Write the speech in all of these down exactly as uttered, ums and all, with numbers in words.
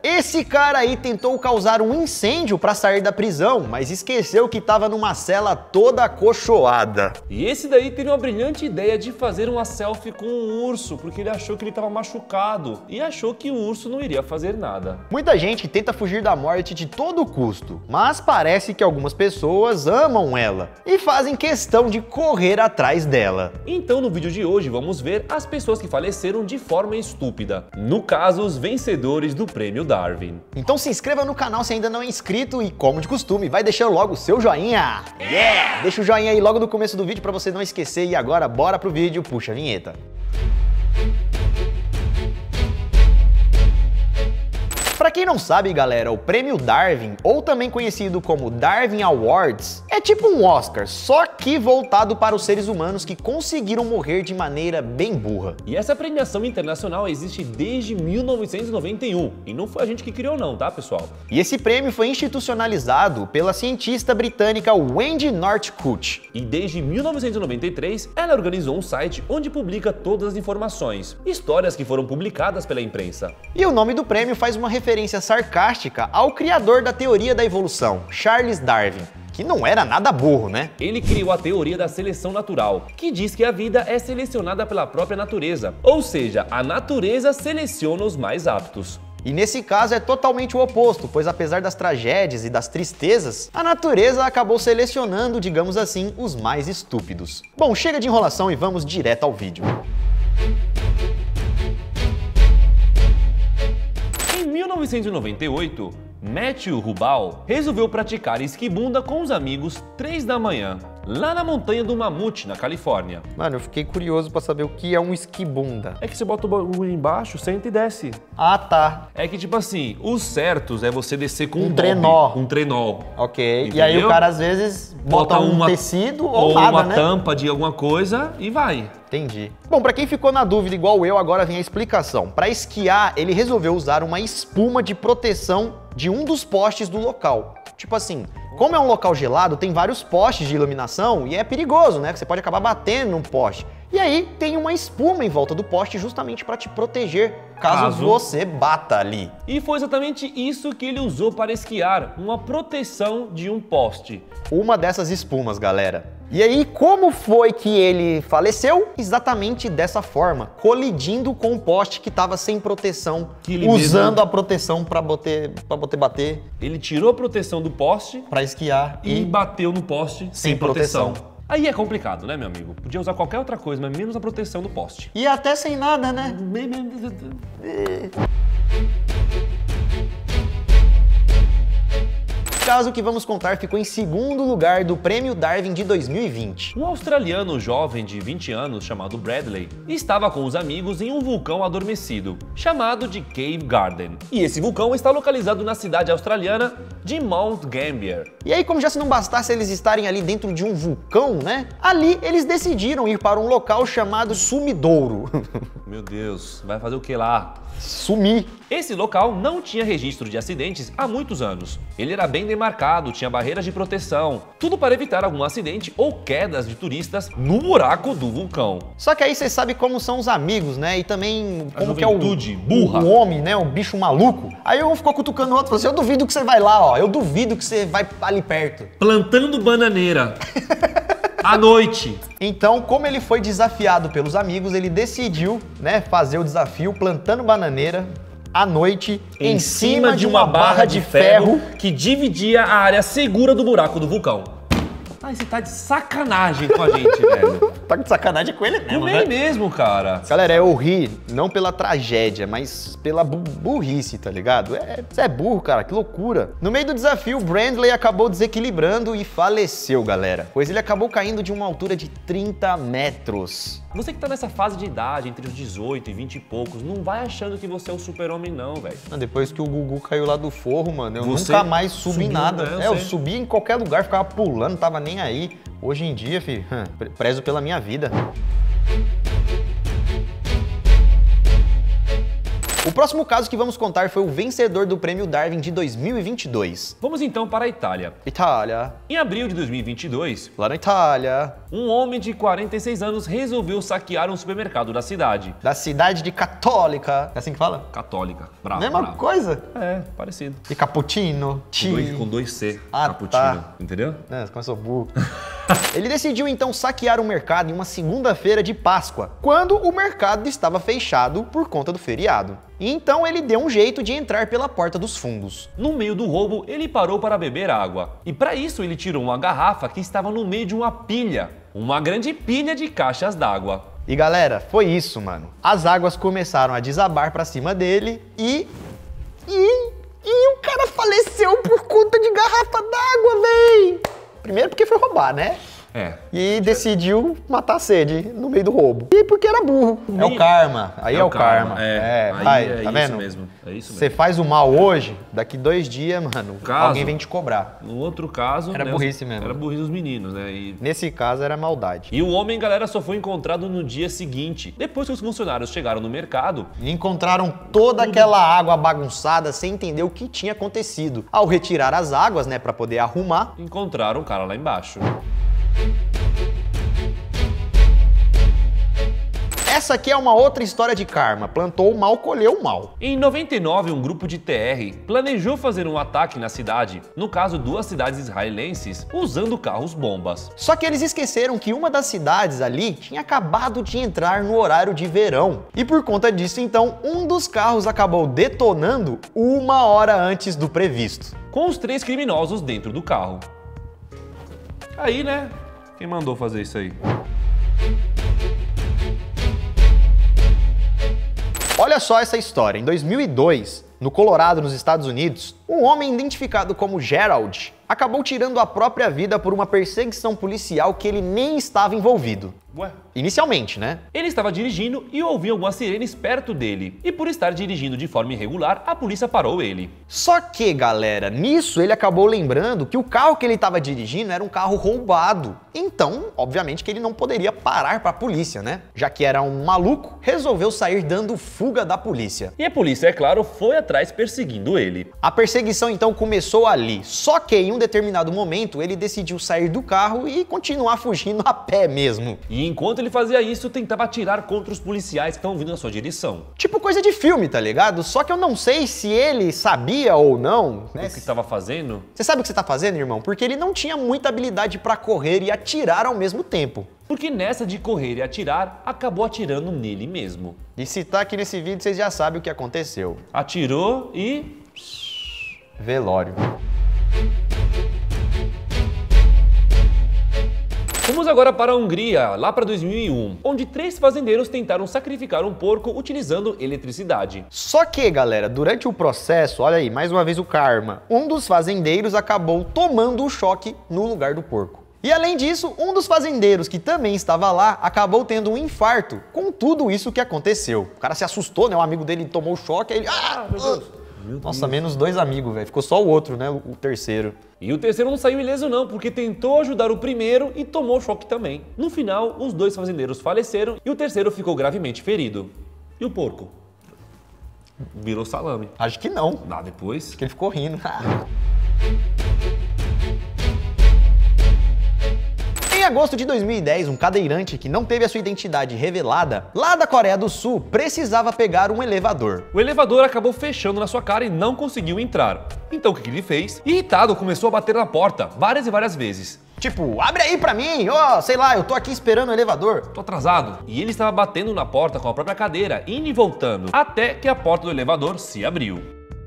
Esse cara aí tentou causar um incêndio para sair da prisão, mas esqueceu que estava numa cela toda acolchoada. E esse daí teve uma brilhante ideia de fazer uma selfie com um urso, porque ele achou que ele estava machucado e achou que o urso não iria fazer nada. Muita gente tenta fugir da morte de todo custo, mas parece que algumas pessoas amam ela e fazem questão de correr atrás dela. Então no vídeo de hoje vamos ver as pessoas que faleceram de forma estúpida. No caso, os vencedores do prêmio Darwin. Então se inscreva no canal se ainda não é inscrito e, como de costume, vai deixando logo o seu joinha. Yeah! Deixa o joinha aí logo no começo do vídeo para você não esquecer. E agora bora pro vídeo, puxa a vinheta. Pra quem não sabe, galera, o prêmio Darwin, ou também conhecido como Darwin Awards, é tipo um Oscar, só que voltado para os seres humanos que conseguiram morrer de maneira bem burra. E essa premiação internacional existe desde mil novecentos e noventa e um, e não foi a gente que criou não, tá, pessoal? E esse prêmio foi institucionalizado pela cientista britânica Wendy Northcote. E desde mil novecentos e noventa e três, ela organizou um site onde publica todas as informações, histórias que foram publicadas pela imprensa. E o nome do prêmio faz uma referência sarcástica ao criador da teoria da evolução, Charles Darwin, que não era nada burro, né? Ele criou a teoria da seleção natural, que diz que a vida é selecionada pela própria natureza, ou seja, a natureza seleciona os mais aptos. E nesse caso é totalmente o oposto, pois apesar das tragédias e das tristezas, a natureza acabou selecionando, digamos assim, os mais estúpidos. Bom, chega de enrolação e vamos direto ao vídeo. Em mil novecentos e noventa e oito, Matthew Rubal resolveu praticar esquibunda com os amigos três da manhã, lá na montanha do Mamute, na Califórnia. Mano, eu fiquei curioso pra saber o que é um esquibunda. É que você bota o bagulho embaixo, senta e desce. Ah, tá. É que tipo assim, os certos é você descer com um, Um bob, trenó. um trenó. Ok. Entendeu? E aí o cara às vezes bota, Bota um uma- tecido ou, Ou nada, uma né? tampa de alguma coisa e vai. Entendi. Bom, pra quem ficou na dúvida igual eu, agora vem a explicação. Pra esquiar, ele resolveu usar uma espuma de proteção de um dos postes do local. Tipo assim, como é um local gelado, tem vários postes de iluminação e é perigoso, né? Que você pode acabar batendo num poste. E aí tem uma espuma em volta do poste justamente para te proteger caso, Caso- você bata ali. E foi exatamente isso que ele usou para esquiar, uma proteção de um poste. Uma dessas espumas, galera. E aí, como foi que ele faleceu? Exatamente dessa forma, colidindo com um poste que estava sem proteção, Que ele usando mesmo- a proteção para boter, para boter bater, Ele tirou a proteção do poste para esquiar e, e bateu no poste sem, Sem proteção. proteção. Aí é complicado, né, meu amigo? Podia usar qualquer outra coisa, mas menos a proteção do poste. e até sem nada, né? O caso que vamos contar ficou em segundo lugar do Prêmio Darwin de dois mil e vinte. Um australiano jovem de vinte anos chamado Bradley estava com os amigos em um vulcão adormecido, chamado de Cave Garden. E esse vulcão está localizado na cidade australiana de Mount Gambier. E aí, como já se não bastasse eles estarem ali dentro de um vulcão, né? Ali eles decidiram ir para um local chamado Sumidouro. Meu Deus, vai fazer o que lá? Sumir. Esse local não tinha registro de acidentes há muitos anos. Ele era bem demarcado, tinha barreiras de proteção, tudo para evitar algum acidente ou quedas de turistas no buraco do vulcão. Só que aí você sabe como são os amigos, né? E também A como que é o, juventude burra. o homem, né? O bicho maluco. Aí um ficou cutucando o outro e falou assim, eu duvido que você vai lá, ó. Eu duvido que você vai ali perto. Plantando bananeira. À noite. Então, como ele foi desafiado pelos amigos, ele decidiu, né, fazer o desafio plantando bananeira à noite Em cima de uma barra de ferro que dividia a área segura do buraco do vulcão. Ai, você tá de sacanagem com a gente, velho. Tá de sacanagem com ele mesmo, Não né? é mesmo, cara. Galera, eu ri não pela tragédia, mas pela bu burrice, tá ligado? É, você é burro, cara, que loucura. No meio do desafio, Bradley acabou desequilibrando e faleceu, galera. Pois ele acabou caindo de uma altura de trinta metros. Você que tá nessa fase de idade, entre os dezoito e vinte e poucos, não vai achando que você é o super-homem não, velho. Depois que o Gugu caiu lá do forro, mano, eu Você nunca mais subi em subiu, nada. né? Eu É, eu sei. subia em qualquer lugar, ficava pulando, não tava nem aí. Hoje em dia, filho, hum, prezo pela minha vida. O próximo caso que vamos contar foi o vencedor do Prêmio Darwin de dois mil e vinte e dois. Vamos então para a Itália. Itália. Em abril de dois mil e vinte e dois, Lá na Itália. um homem de quarenta e seis anos resolveu saquear um supermercado da cidade. Da cidade de Católica. É assim que fala? Católica. Bravo, Mesma bravo. coisa? É, parecido. De cappuccino. Com dois, com dois C, Ah, cappuccino, tá. entendeu? É, começou burro. Ele decidiu então saquear o mercado em uma segunda-feira de Páscoa, quando o mercado estava fechado por conta do feriado. E então ele deu um jeito de entrar pela porta dos fundos. No meio do roubo, ele parou para beber água. E para isso ele tirou uma garrafa que estava no meio de uma pilha. Uma grande pilha de caixas d'água. E galera, foi isso, mano. As águas começaram a desabar pra cima dele e... E... E o cara faleceu por conta de garrafa d'água, véi! Primeiro porque foi roubar, né? É. E decidiu matar a sede no meio do roubo. E porque era burro. É o karma. Aí é, o karma. É, É, aí vai, é tá isso vendo? mesmo. É isso Você mesmo. faz o mal hoje, daqui dois dias, mano, Caso- alguém vem te cobrar. No outro caso... Era né, burrice mesmo. Era burrice dos meninos, né? E... Nesse caso era maldade. E o homem, galera, só foi encontrado no dia seguinte, depois que os funcionários chegaram no mercado. E encontraram toda aquela água bagunçada sem entender o que tinha acontecido. Ao retirar as águas, né, pra poder arrumar, Encontraram o cara lá embaixo. essa aqui é uma outra história de karma. Plantou o mal, colheu o mal. Em noventa e nove, um grupo de T R planejou fazer um ataque na cidade, no caso duas cidades israelenses, usando carros-bombas. Só que eles esqueceram que uma das cidades ali tinha acabado de entrar no horário de verão. E por conta disso, então, um dos carros acabou detonando uma hora antes do previsto. Com os três criminosos dentro do carro. Aí, né? Quem mandou fazer isso aí? Olha só essa história. Em dois mil e dois, no Colorado, nos Estados Unidos, um homem identificado como Gerald acabou tirando a própria vida por uma perseguição policial que ele nem estava envolvido. Ué? Inicialmente, né? Ele estava dirigindo e ouviu algumas sirenes perto dele. E por estar dirigindo de forma irregular, a polícia parou ele. Só que, galera, nisso ele acabou lembrando que o carro que ele estava dirigindo era um carro roubado. Então, obviamente que ele não poderia parar para a polícia, né? Já que era um maluco, resolveu sair dando fuga da polícia. E a polícia, é claro, foi atrás perseguindo ele. A perseguição então começou ali. Só que em um determinado momento ele decidiu sair do carro e continuar fugindo a pé mesmo. E enquanto ele fazia isso, tentava atirar contra os policiais que estavam vindo na sua direção. Tipo coisa de filme, tá ligado? Só que eu não sei se ele sabia ou não, né? O que estava fazendo? Você sabe o que você tá fazendo, irmão? Porque ele não tinha muita habilidade pra correr e atirar ao mesmo tempo. Porque nessa de correr e atirar, acabou atirando nele mesmo. E se tá aqui nesse vídeo, vocês já sabem o que aconteceu. Atirou e... Velório. Vamos agora para a Hungria, lá para dois mil e um, onde três fazendeiros tentaram sacrificar um porco utilizando eletricidade. Só que, galera, durante o processo, olha aí, mais uma vez o karma, um dos fazendeiros acabou tomando o choque no lugar do porco. E além disso, um dos fazendeiros que também estava lá acabou tendo um infarto com tudo isso que aconteceu. O cara se assustou, né? O amigo dele tomou o choque, aí ele... Ah, meu Deus! Meu Nossa, Deus. menos dois amigos, velho. Ficou só o outro, né? O terceiro. E o terceiro não saiu ileso não, porque tentou ajudar o primeiro e tomou choque também. No final, os dois fazendeiros faleceram e o terceiro ficou gravemente ferido. E o porco? Virou salame. Acho que não. Dá depois. Acho que ele ficou rindo. Em agosto de dois mil e dez, um cadeirante que não teve a sua identidade revelada, lá da Coreia do Sul, precisava pegar um elevador. O elevador acabou fechando na sua cara e não conseguiu entrar. Então o que ele fez? Irritado, começou a bater na porta várias e várias vezes. Tipo, abre aí pra mim, ó, oh, sei lá, eu tô aqui esperando o elevador. Tô atrasado. E ele estava batendo na porta com a própria cadeira, indo e voltando, até que a porta do elevador se abriu.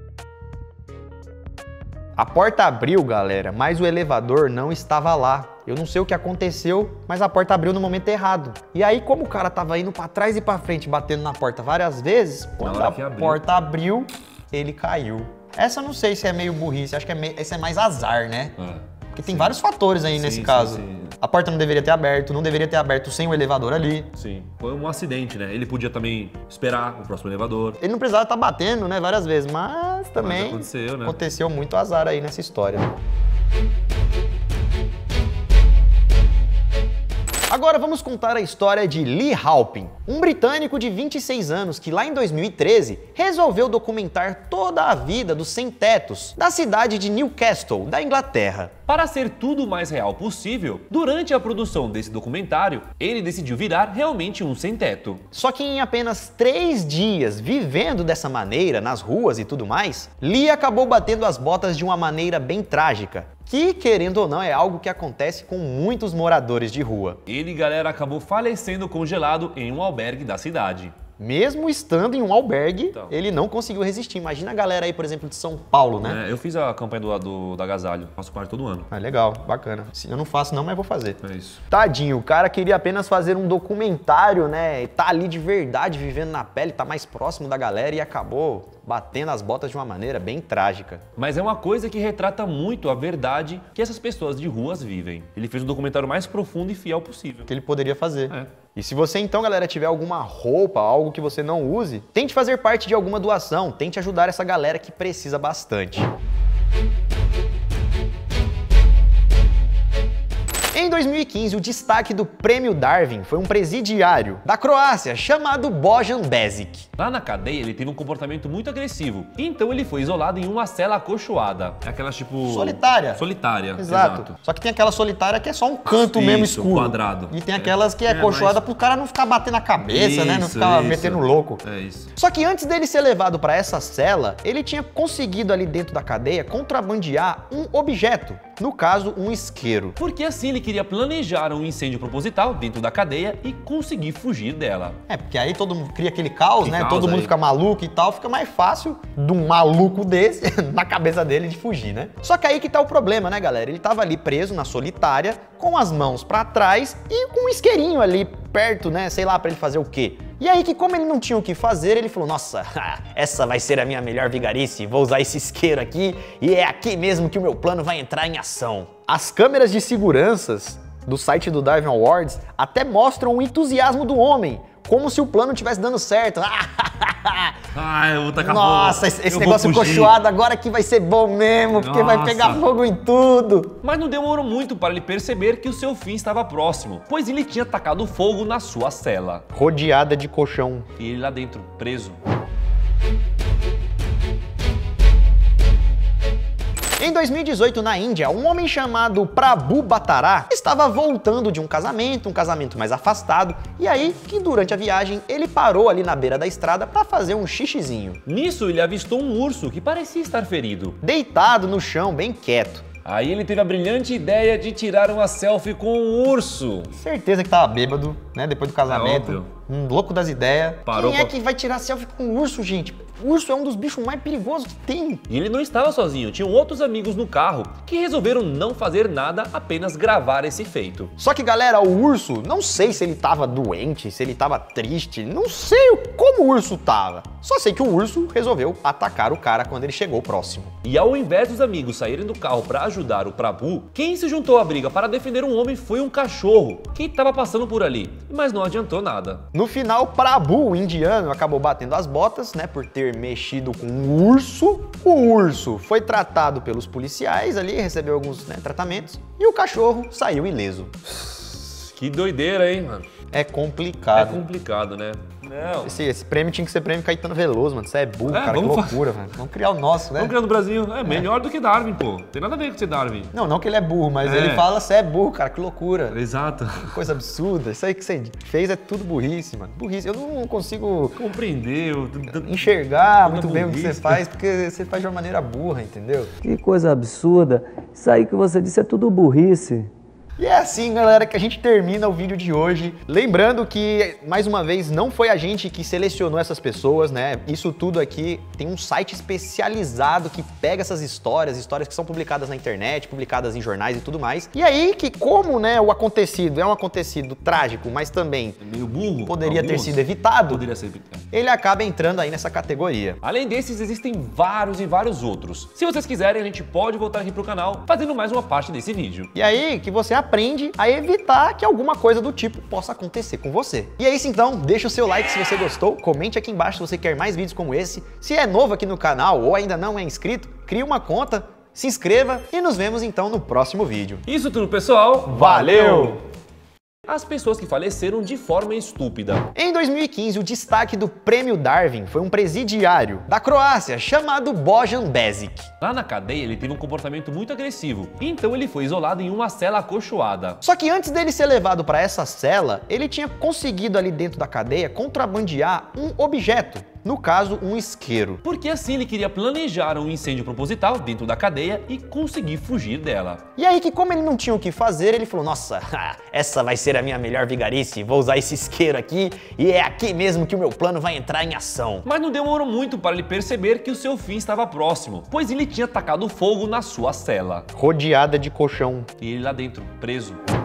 A porta abriu, galera, mas o elevador não estava lá. Eu não sei o que aconteceu, mas a porta abriu no momento errado. E aí, como o cara tava indo pra trás e pra frente, batendo na porta várias vezes, quando a porta abriu, ele caiu. Essa eu não sei se é meio burrice, acho que é meio, esse é mais azar, né? É. Porque tem vários fatores aí Sim, nesse sim, caso. sim. A porta não deveria ter aberto, não deveria ter aberto sem o elevador ali. Sim, foi um acidente, né? Ele podia também esperar o próximo elevador. Ele não precisava estar batendo, né, várias vezes, mas também Mas aconteceu, né? aconteceu muito azar aí nessa história. Agora vamos contar a história de Lee Halpin, um britânico de vinte e seis anos que lá em dois mil e treze resolveu documentar toda a vida dos sem-tetos da cidade de Newcastle, da Inglaterra. Para ser tudo o mais real possível, durante a produção desse documentário, ele decidiu virar realmente um sem-teto. Só que em apenas três dias vivendo dessa maneira, nas ruas e tudo mais, Lee acabou batendo as botas de uma maneira bem trágica, que, querendo ou não, é algo que acontece com muitos moradores de rua. Ele, galera, acabou falecendo congelado em um albergue da cidade. Mesmo estando em um albergue, Então. ele não conseguiu resistir. Imagina a galera aí, por exemplo, de São Paulo, né? É, eu fiz a campanha do, do, do agasalho, faço parte todo ano. Ah, legal, bacana. Eu não faço não, mas vou fazer. É isso. Tadinho, o cara queria apenas fazer um documentário, né? E tá ali de verdade, vivendo na pele, tá mais próximo da galera e acabou batendo as botas de uma maneira bem trágica. Mas é uma coisa que retrata muito a verdade que essas pessoas de ruas vivem. Ele fez o documentário mais profundo e fiel possível. Que ele poderia fazer. É. E se você então, galera, tiver alguma roupa, algo que você não use, tente fazer parte de alguma doação, tente ajudar essa galera que precisa bastante. Em dois mil e quinze, o destaque do Prêmio Darwin foi um presidiário da Croácia chamado Bojan Bezic. Lá na cadeia, ele teve um comportamento muito agressivo, então ele foi isolado em uma cela acolchoada. Aquelas tipo... Solitária. Solitária, Exato. exato. Só que tem aquela solitária que é só um canto Isso, mesmo escuro. quadrado. E tem aquelas que é, É, acolchoada mas- pro cara não ficar batendo a cabeça, né? Não Isso, ficar isso. metendo louco. É isso. Só que antes dele ser levado para essa cela, ele tinha conseguido ali dentro da cadeia contrabandear um objeto, no caso, um isqueiro. Porque assim ele queria planejar um incêndio proposital dentro da cadeia e conseguir fugir dela. É, porque aí todo mundo cria aquele caos, Que né? caos Todo mundo aí. fica maluco e tal, fica mais fácil de um maluco desse na cabeça dele de fugir, né? Só que aí que tá o problema, né, galera? Ele tava ali preso na solitária, com as mãos pra trás e com um isqueirinho ali perto, né? Sei lá, pra ele fazer o quê? E aí que como ele não tinha o que fazer, ele falou, nossa, essa vai ser a minha melhor vigarice, vou usar esse isqueiro aqui e é aqui mesmo que o meu plano vai entrar em ação. As câmeras de seguranças do site do Darwin Awards até mostram o entusiasmo do homem, como se o plano estivesse dando certo. Ah, eu vou tacar Nossa, fogo. esse, esse Eu negócio vou fugir. cochoado agora que vai ser bom mesmo, porque vai Nossa. pegar fogo em tudo. Mas não demorou muito para ele perceber que o seu fim estava próximo, pois ele tinha tacado fogo na sua cela. Rodeada de colchão. E ele lá dentro, preso. Em dois mil e dezoito, na Índia, um homem chamado Prabhu Batará estava voltando de um casamento, um casamento mais afastado, e aí que durante a viagem ele parou ali na beira da estrada para fazer um xixizinho. Nisso ele avistou um urso que parecia estar ferido. Deitado no chão, bem quieto. Aí ele teve a brilhante ideia de tirar uma selfie com o urso. Certeza que tava bêbado, né, depois do casamento. óbvio. Um louco das ideias. Parou Quem é pra- que vai tirar selfie com um urso, gente? O urso é um dos bichos mais perigosos que tem. E ele não estava sozinho, tinham outros amigos no carro que resolveram não fazer nada, apenas gravar esse feito. Só que, galera, o urso, não sei se ele tava doente, se ele tava triste, não sei o- como o urso tava. Só sei que o urso resolveu atacar o cara quando ele chegou próximo. E ao invés dos amigos saírem do carro para ajudar o Prabhu, quem se juntou à briga para defender um homem foi um cachorro que estava passando por ali, mas não adiantou nada. No final, Prabhu, o indiano, acabou batendo as botas, né, por ter mexido com um urso. O urso foi tratado pelos policiais ali, recebeu alguns, né, tratamentos, e o cachorro saiu ileso. Que doideira, hein, mano? É É complicado. complicado, né? Não. Esse, esse prêmio tinha que ser prêmio Caetano Veloso, mano. Isso é burro, É, cara. Que vamos fa- loucura, velho. Vamos criar o nosso, né? Vamos criar no Brasil. É melhor do que Darwin, pô. Tem nada a ver com ser Darwin. Não, não que ele é burro, mas É. ele fala, você é burro, cara. Que loucura. Exato. Que coisa absurda. Isso aí que você fez é tudo burrice, mano. Burrice. Eu não consigo Compreendeu. enxergar Toda muito bem o que você burrice. faz, porque você faz de uma maneira burra, entendeu? Que coisa absurda. Isso aí que você disse é tudo burrice. E é assim, galera, que a gente termina o vídeo de hoje. Lembrando que, mais uma vez, não foi a gente que selecionou essas pessoas, né? Isso tudo aqui tem um site especializado que pega essas histórias, histórias que são publicadas na internet, publicadas em jornais e tudo mais. E aí que, como, né, o acontecido é um acontecido trágico, mas também Meio burro. poderia ter alguns. sido evitado, Poderia ser evitado. ele acaba entrando aí nessa categoria. Além desses, existem vários e vários outros. Se vocês quiserem, a gente pode voltar aqui pro canal fazendo mais uma parte desse vídeo. E aí que você aprende a evitar que alguma coisa do tipo possa acontecer com você. E é isso então, deixa o seu like se você gostou, comente aqui embaixo se você quer mais vídeos como esse. Se é novo aqui no canal ou ainda não é inscrito, crie uma conta, se inscreva e nos vemos então no próximo vídeo. Isso tudo, pessoal. Valeu! as pessoas que faleceram de forma estúpida. Em dois mil e quinze, o destaque do Prêmio Darwin foi um presidiário da Croácia chamado Bojan Bezic. Lá na cadeia, ele teve um comportamento muito agressivo, então ele foi isolado em uma cela acolchoada. Só que antes dele ser levado para essa cela, ele tinha conseguido ali dentro da cadeia contrabandear um objeto. No caso, um isqueiro. Porque assim ele queria planejar um incêndio proposital dentro da cadeia e conseguir fugir dela. E aí que como ele não tinha o que fazer, ele falou, nossa, essa vai ser a minha melhor vigarice, vou usar esse isqueiro aqui e é aqui mesmo que o meu plano vai entrar em ação. Mas não demorou muito para ele perceber que o seu fim estava próximo, pois ele tinha tacado fogo na sua cela. Rodeada de colchão. E ele lá dentro, preso.